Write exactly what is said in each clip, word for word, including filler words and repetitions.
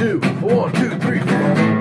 two, one, two, three, four.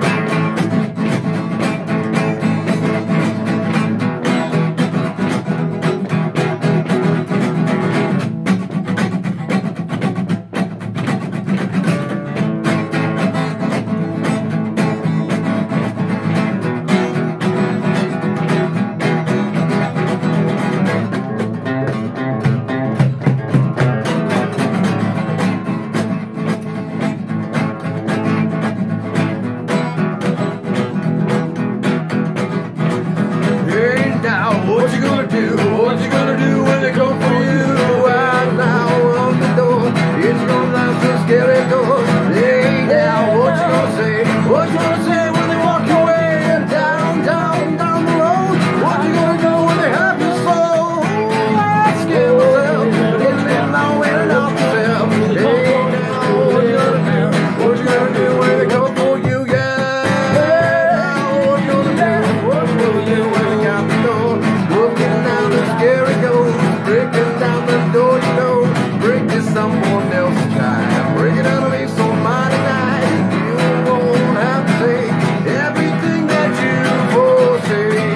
What you gonna do? What you gonna do when they come for you? Right now on the door, it's gonna last a scary door. Lay down. What you gonna say? What you gonna say when they walk away? Down, down, down the road. What you gonna do when they have your soul? I scare myself, it's been my way and off myself. Lay down. What you gonna do? What you gonna do when they come for you? Yeah. What you gonna do? What you gonna do when they got the door? Scary goes, breaking down the door, you know, break to someone else's child, break it out of me so mighty nice, you won't have to say everything that you foresee.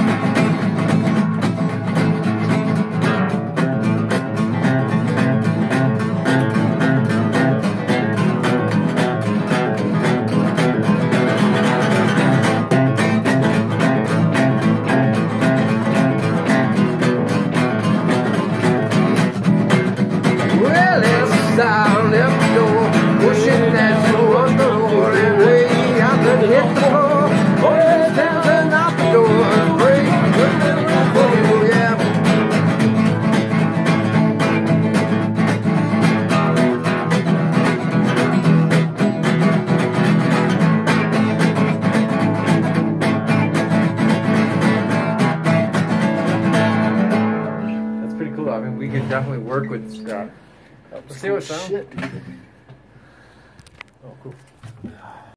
I left the door, pushing that door on the door, and way out to hit the floor. Oh, it's dancing out the door, break, for you, yeah. That's pretty cool. I mean, we could definitely work with Scott. Let's see what sound. Shit, dude. Oh, cool.